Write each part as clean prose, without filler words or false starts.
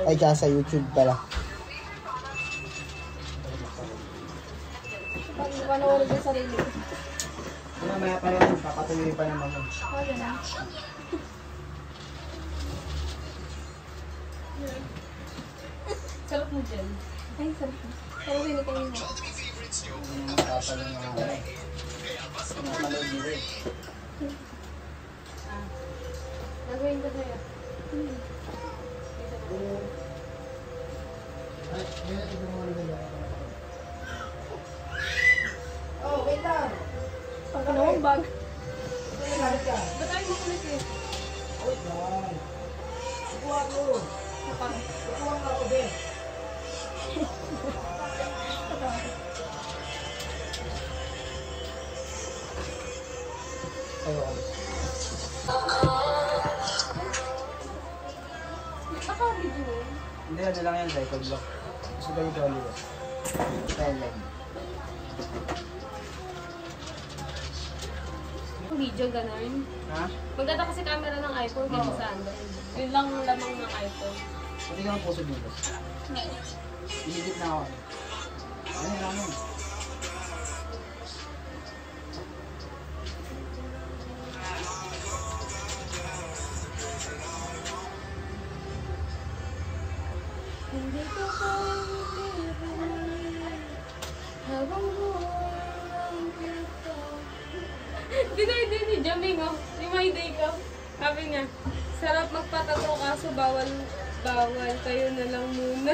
Ay, tsaka sa YouTube pala. Panoorin yung sarili ko. Mamaya pa yun, papatuloy pa naman. Wala na. Sarap mo dyan. Ay, sarap mo. Sarap mo kayo mo. Papatuloy na nga. Napanood nila eh. Nagawin ko sa'yo. Oh, wait lang! Ang kanawang bag. Ba't ka? Ba't tayo makulit eh? Wait lang. Kukuha ko. Kukuha ka ako, Ben. Ayaw. Naka-video eh. Hindi, ano lang yan, record block. Gusto ba yung dolly ba? Thailand. Video, ganun. Ha? Maganda kasi camera ng iPhone dito sa Android. Yun lang lamang ng iPhone. Hindi ka mag-post dito. Inigit na ako. Ano yun naman? Hindi ko kaya habang buhay kita. Hindi ni Jaming oh. Ni My Day ko. Sabi niya, sarap magpatato kaso bawal. Kayo na lang muna.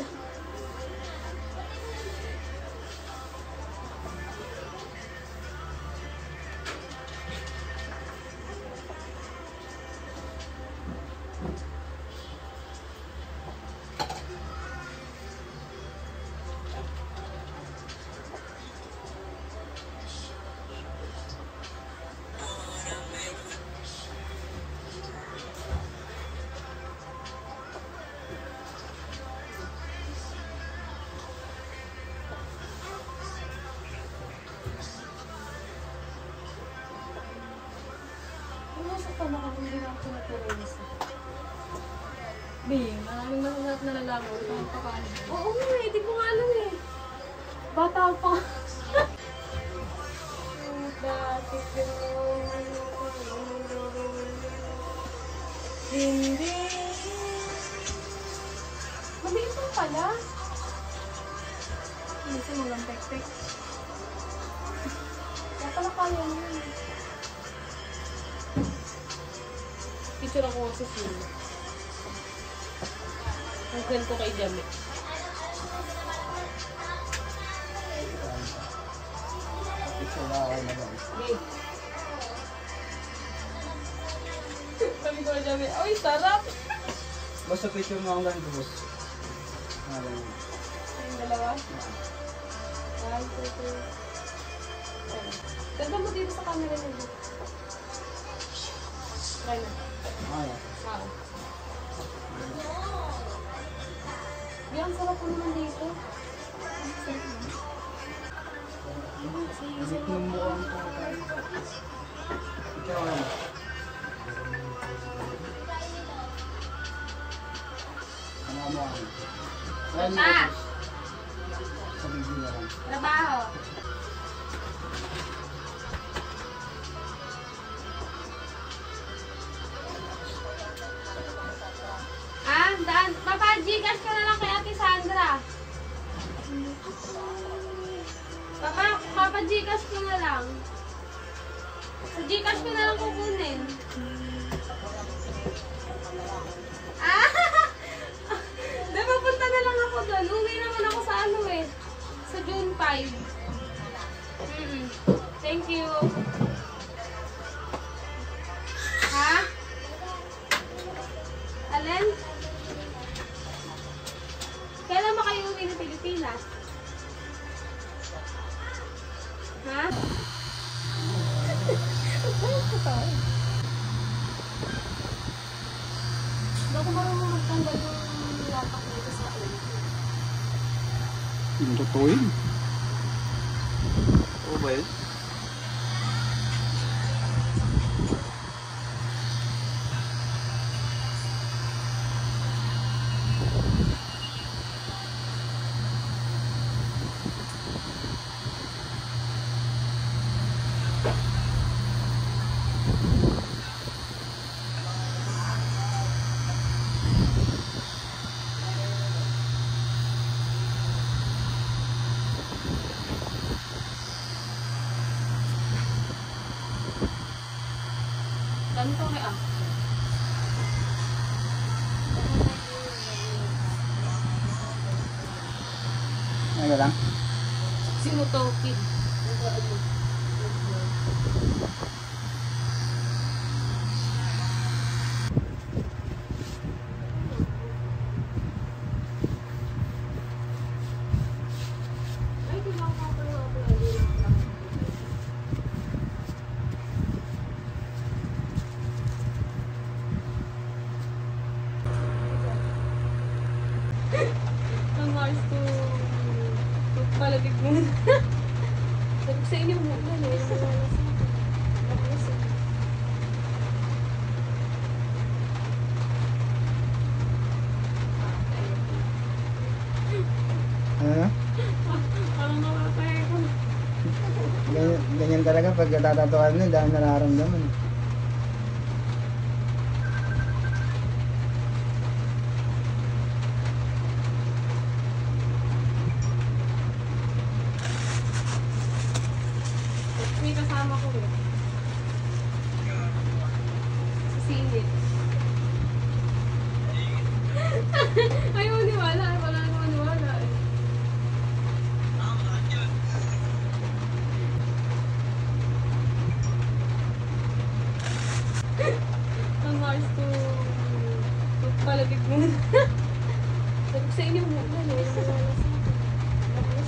Bing, maraming masasarap na lalaman. Oo nga eh, di ko nga alam eh. Bata pa. Hindi. Mabilis mo pala. Hindi mo lang tek-tek. Kaya pala kaya mo yun. Picture ako sa sila. Ang send ko kay Jamie. Picture na ako na guys. Sabi ko kay Jamie, ay sarap! Basta picture mo hanggang boss. Yung dalawa? Ay, ito. Ganda mo dito sa camera niyo. Try na. Ano? Wow. Ang sarap po naman dito. Isip ng mukhang ito. Ikaw ano? Ano mo ano? Bata! Sa video na lang. Trabaho! Daan. Papa-Gcash ka na lang kay Ate Sandra. Papa-Gcash ko na lang. Sa Gcash ko na lang kukunin. Napapunta na lang ako doon. Uwi naman ako sa ano eh. Sa June 5. Thank you. Ha? Alin? Kailan ba kayo uwi ng Pilipinas? Ha? Hindi ako marunong magtanggal ng lapak dito sa ulo. Yung totoo yun? Oo ba yun? na lang. Sinutoki. Ay, di ba ako ang Mars to pagpalagig mo. Sabi ko sa inyo mo, gano'n, wala sa akin. Tapos, Ano? parang nakakaya ko. Ganyan talaga pag tatatuan mo, dahil nararamdaman. May kasama ko eh. Sa singit. Ayaw maniwala. Wala na maniwala eh. Ang Mars to pagpalagig mo. Sabi ko sa inyo mo, gano'n, wala sa akin. Tapos,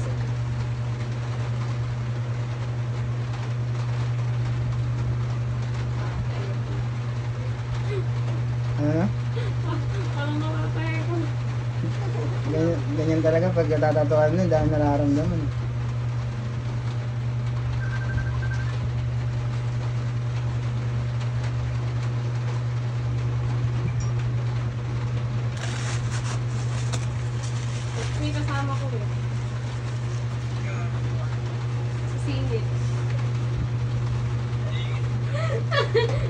Ano? parang nakakaya ko. Ganyan talaga pag tatatuan mo, dahil nararamdaman. May kasama ko eh. Sa singit.